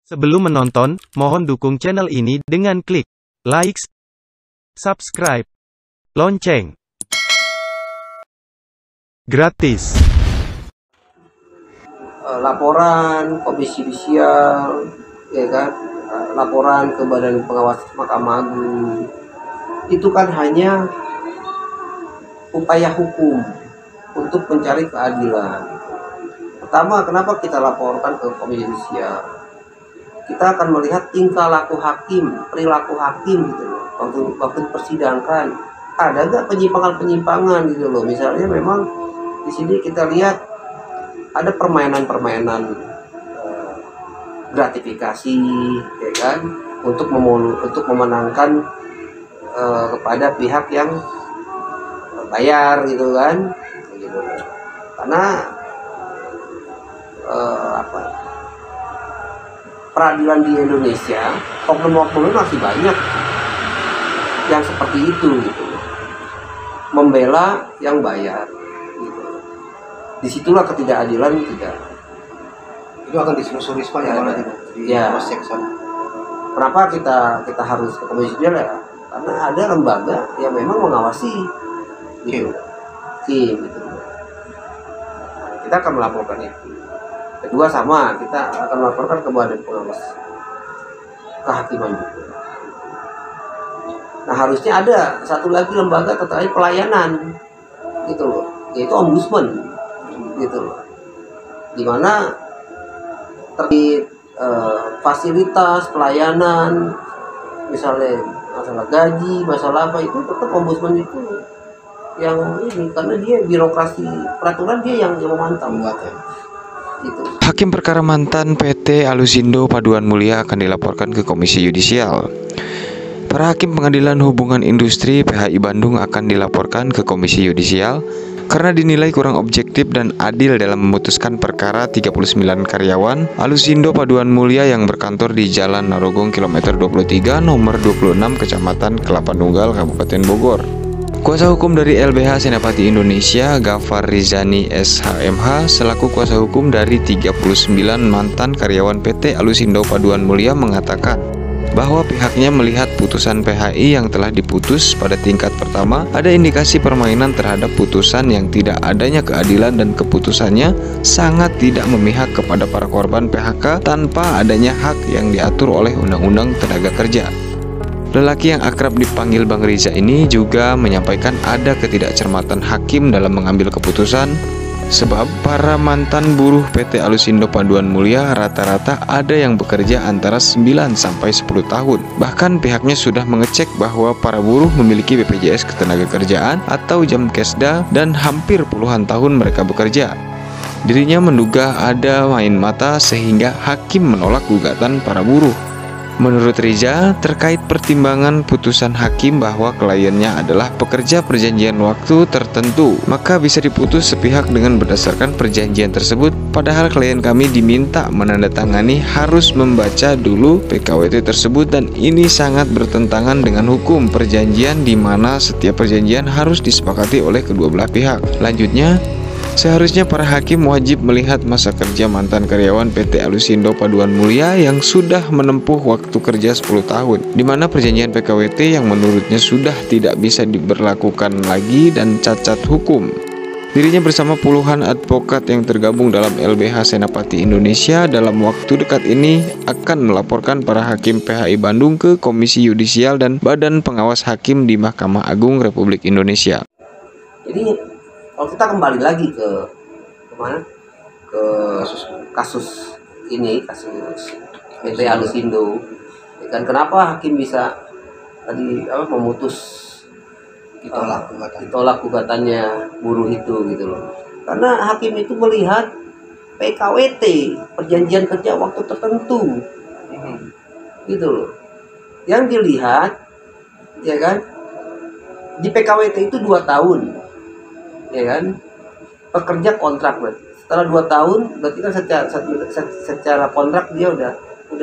Sebelum menonton, mohon dukung channel ini dengan klik like, subscribe, lonceng. Gratis. Laporan Komisi Yudisial, ya kan, laporan ke Badan Pengawas Mahkamah Agung, itu kan hanya upaya hukum untuk mencari keadilan. Pertama, kenapa kita laporkan ke Komisi Yudisial? Kita akan melihat tingkah laku hakim, perilaku hakim gitu loh, waktu persidangan. Ada nggak penyimpangan-penyimpangan gitu loh? Misalnya memang di sini kita lihat ada permainan-permainan gratifikasi, ya kan, untuk memenangkan kepada pihak yang bayar gitu kan, gitu. Karena peradilan di Indonesia, oknum-oknum masih banyak yang seperti itu gitu, membela yang bayar gitu. Disitulah ketidakadilan tidak. Itu akan ditelusuri sepanjang mana itu di cross check sana. Kenapa kita harus ke Komisi Yudisial ya? Karena ada lembaga yang memang mengawasi gitu. Gitu. Kita akan melaporkan itu. Kedua sama, kita akan melaporkan ke Badan Pengawas Kehakiman juga. Nah, harusnya ada satu lagi lembaga terkait pelayanan gitu loh, yaitu ombudsman gitu loh, dimana terkait fasilitas pelayanan, misalnya masalah gaji, masalah apa, itu tetap ombudsman itu yang ini, karena dia birokrasi peraturan dia yang memantau ya. Gitu. Hakim perkara mantan PT Alusindo Paduan Mulia akan dilaporkan ke Komisi Yudisial. Para hakim Pengadilan Hubungan Industri PHI Bandung akan dilaporkan ke Komisi Yudisial karena dinilai kurang objektif dan adil dalam memutuskan perkara 39 karyawan Alusindo Paduan Mulia yang berkantor di Jalan Narogong kilometer 23 nomor 26 Kecamatan Kelapa Nunggal Kabupaten Bogor. Kuasa hukum dari LBH Senapati Indonesia, Gafar Rizani SHMH, selaku kuasa hukum dari 39 mantan karyawan PT Alusindo Paduan Mulia mengatakan bahwa pihaknya melihat putusan PHI yang telah diputus pada tingkat pertama ada indikasi permainan terhadap putusan yang tidak adanya keadilan dan keputusannya sangat tidak memihak kepada para korban PHK tanpa adanya hak yang diatur oleh Undang-Undang Tenaga Kerja. Lelaki yang akrab dipanggil Bang Riza ini juga menyampaikan ada ketidakcermatan hakim dalam mengambil keputusan, sebab para mantan buruh PT Alusindo Paduan Mulia rata-rata ada yang bekerja antara 9 sampai 10 tahun. Bahkan pihaknya sudah mengecek bahwa para buruh memiliki BPJS Ketenagakerjaan atau Jamkesda dan hampir puluhan tahun mereka bekerja. Dirinya menduga ada main mata sehingga hakim menolak gugatan para buruh. Menurut Riza, terkait pertimbangan putusan hakim bahwa kliennya adalah pekerja perjanjian waktu tertentu, maka bisa diputus sepihak dengan berdasarkan perjanjian tersebut, padahal klien kami diminta menandatangani harus membaca dulu PKWT tersebut dan ini sangat bertentangan dengan hukum perjanjian di mana setiap perjanjian harus disepakati oleh kedua belah pihak. Lanjutnya, seharusnya para hakim wajib melihat masa kerja mantan karyawan PT Alusindo Paduan Mulia yang sudah menempuh waktu kerja 10 tahun, di mana perjanjian PKWT yang menurutnya sudah tidak bisa diberlakukan lagi dan cacat hukum. Dirinya bersama puluhan advokat yang tergabung dalam LBH Senapati Indonesia dalam waktu dekat ini akan melaporkan para hakim PHI Bandung ke Komisi Yudisial dan Badan Pengawas Hakim di Mahkamah Agung Republik Indonesia. Jadi kalau kita kembali lagi ke mana, ke kasus ini, kasus PT Alusindo, ya kan, kenapa hakim bisa tadi memutus ditolak gugatannya buruh itu gitu loh? Karena hakim itu melihat PKWT, perjanjian kerja waktu tertentu, gitu loh. Yang dilihat, ya kan, di PKWT itu 2 tahun. Ya kan, pekerja kontrak berarti setelah 2 tahun berarti kan secara kontrak dia udah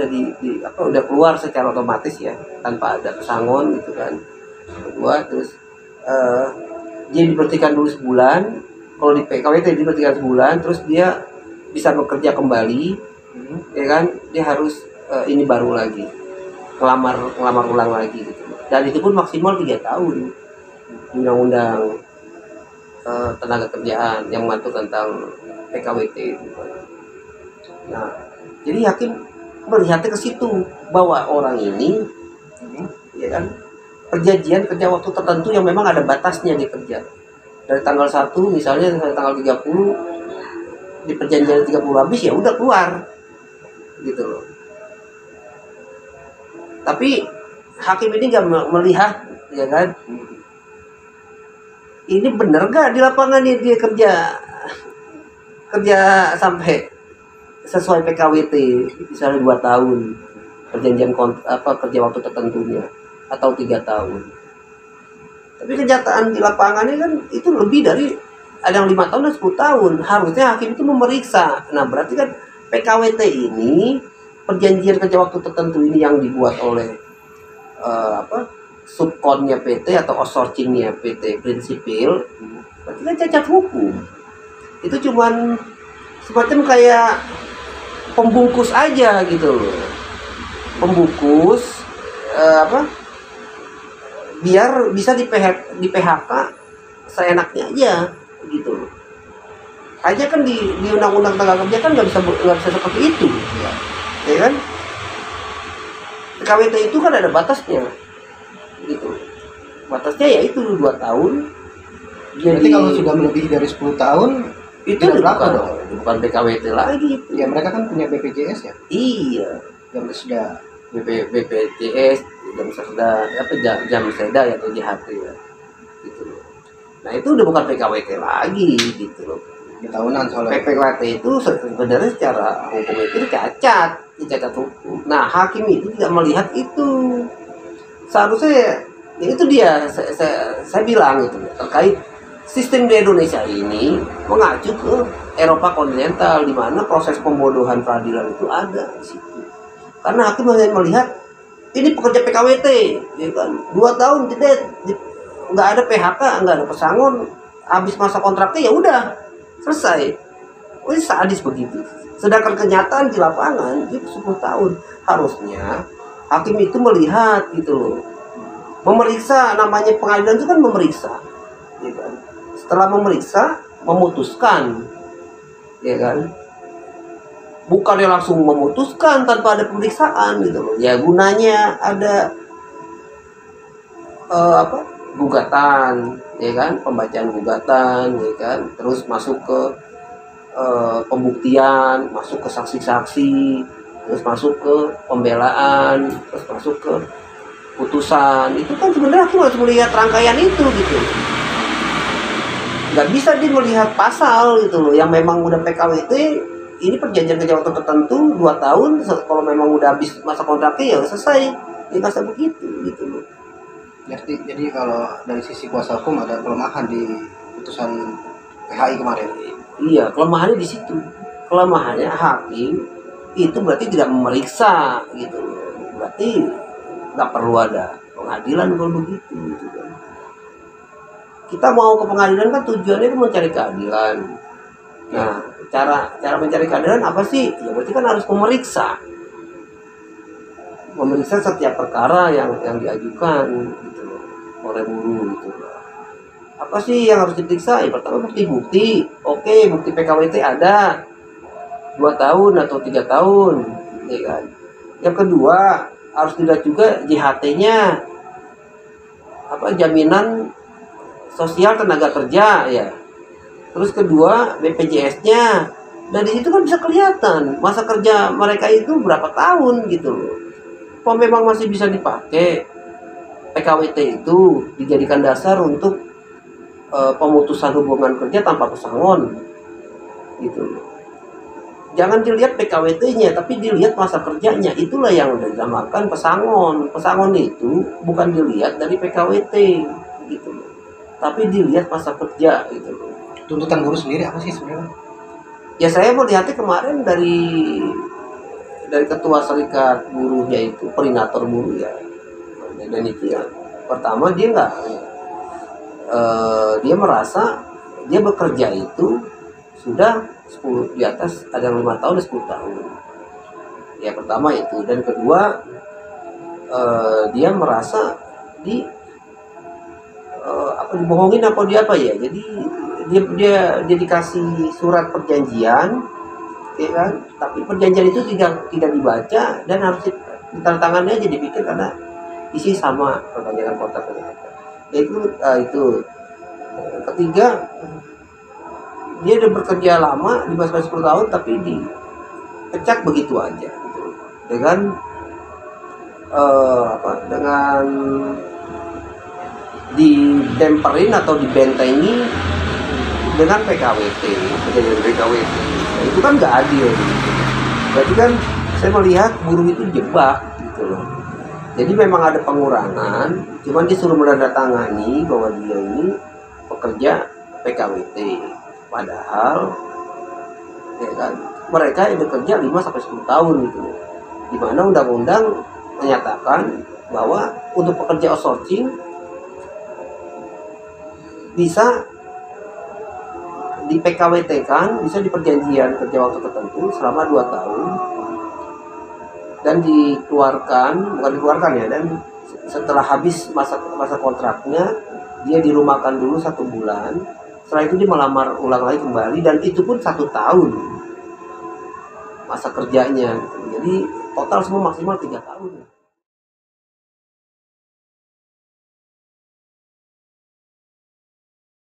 keluar secara otomatis ya, tanpa ada pesangon gitu kan. Kedua, terus dia diberhentikan dulu sebulan. Kalau di PKWT diberhentikan sebulan, terus dia bisa bekerja kembali, ya kan, dia harus ini baru lagi ngelamar ulang lagi gitu. Dan itu pun maksimal 3 tahun. Undang-undang tenaga kerjaan yang mengatur tentang PKWT itu. Nah, jadi hakim melihatnya ke situ bahwa orang ini, ya kan, perjanjian kerja waktu tertentu yang memang ada batasnya dikerja. Dari tanggal 1 misalnya sampai tanggal 30, di perjanjian 30 habis ya udah keluar. Gitu loh. Tapi hakim ini nggak melihat, ya kan, ini bener gak di lapangan dia kerja sampai sesuai PKWT misalnya 2 tahun perjanjian kerja waktu tertentunya atau 3 tahun. Tapi kenyataan di lapangannya kan itu lebih dari, ada yang 5 tahun dan 10 tahun. Harusnya hakim itu memeriksa. Nah, berarti kan PKWT ini, perjanjian kerja waktu tertentu ini yang dibuat oleh subkonnya PT atau outsourcingnya PT Prinsipil, berarti kan cacat hukum. Itu cuman semacam kayak pembungkus aja gitu loh. Pembungkus biar bisa di PHK seenaknya aja gitu loh. Aja kan di undang-undang tenaga kerja kan nggak bisa seperti itu, ya kan? PKWT itu kan ada batasnya, gitu. Batasnya ya itu 2 tahun. Jadi kalau sudah melebihi dari 10 tahun itu bukan PKWT lagi. Ya mereka kan punya BPJS ya. Iya. Yang sudah BPJS, jam seda ya atau JHT ya, gitu loh. Nah itu udah bukan PKWT lagi, gitu loh. Tahunan soalnya. PKWT itu sebenarnya secara hukum itu cacat hukum. Nah hakim itu tidak melihat itu. Seharusnya ya itu dia saya bilang itu terkait sistem di Indonesia ini mengacu ke Eropa kontinental, di mana proses pembodohan peradilan itu ada di situ. Karena hakim hanya melihat ini pekerja PKWT, ya kan, 2 tahun tidak nggak ada PHK, nggak ada pesangon, habis masa kontraknya ya udah selesai. Oh, ini sadis begitu. Sedangkan kenyataan di lapangan itu 10 tahun. Harusnya hakim itu melihat gitu loh, memeriksa. Namanya pengadilan itu kan memeriksa, ya kan. Setelah memeriksa, memutuskan, ya kan. Bukannya langsung memutuskan tanpa ada pemeriksaan gitu loh. Ya gunanya ada gugatan, ya kan, pembacaan gugatan, ya kan, terus masuk ke pembuktian, masuk ke saksi-saksi, terus masuk ke pembelaan, terus masuk ke putusan. Itu kan sebenarnya aku harus melihat rangkaian itu gitu. Nggak bisa dia melihat pasal gitu loh, yang memang udah PKWT, ini perjanjian kerja waktu tertentu 2 tahun, kalau memang udah habis masa kontraknya ya selesai. Ya nggak begitu gitu loh. Jadi kalau dari sisi kuasa hukum ada kelemahan di putusan PHI kemarin. Iya, kelemahannya di situ. Kelemahannya hakim itu berarti tidak memeriksa gitu. Berarti nggak perlu ada pengadilan kalau begitu gitu kan. Kita mau ke pengadilan kan tujuannya kan mencari keadilan. Nah, cara mencari keadilan apa sih? Ya berarti kan harus memeriksa setiap perkara yang diajukan gitu loh, oleh buruh gitu loh. Apa sih yang harus diperiksa? Ya pertama bukti-bukti. Oke, bukti PKWT ada 2 tahun atau 3 tahun, ya kan. Yang kedua harus dilihat juga JHT-nya, jaminan sosial tenaga kerja ya. Terus kedua BPJS-nya. Dan di situ kan bisa kelihatan masa kerja mereka itu berapa tahun gitu loh. Kalau memang masih bisa dipakai, PKWT itu dijadikan dasar untuk pemutusan hubungan kerja tanpa pesangon gitu loh. Jangan dilihat PKWT-nya, tapi dilihat masa kerjanya. Itulah yang dinamakan pesangon. Pesangon itu bukan dilihat dari PKWT gitu loh, tapi dilihat masa kerja gitu loh. Tuntutan buruh sendiri apa sih sebenarnya? Ya saya melihatnya kemarin dari ketua serikat buruhnya itu, koordinator buruh ya, dan itu ya, pertama dia dia merasa dia bekerja itu sudah 10 di atas, ada 5 tahun dan 10 tahun. Ya pertama itu, dan kedua dia merasa di dibohongin apa dia apa ya. Jadi dia dikasih surat perjanjian, ya kan? Tapi perjanjian itu tidak dibaca dan harus ditandatangannya aja dipikir karena isi sama perpanjangan kontrak. Itu. Ketiga, dia udah bekerja lama 15-10 tahun tapi dipecat begitu aja gitu. Dengan didemperin atau dibentengi dengan PKWT, perjanjian PKWT. Nah, itu kan nggak adil gitu. Berarti kan saya melihat buruh itu jebak gitu loh. Jadi memang ada pengurangan, cuman disuruh menandatangani bahwa dia ini pekerja PKWT. Padahal ya kan, mereka yang bekerja 5-10 tahun gitu loh. Di mana undang-undang menyatakan bahwa untuk pekerja outsourcing bisa di PKWT kan, bisa di perjanjian kerja waktu tertentu selama 2 tahun dan bukan dikeluarkan ya, dan setelah habis masa kontraknya dia dirumahkan dulu 1 bulan, setelah itu dia melamar ulang lagi kembali, dan itu pun 1 tahun masa kerjanya gitu. Jadi total semua maksimal 3 tahun.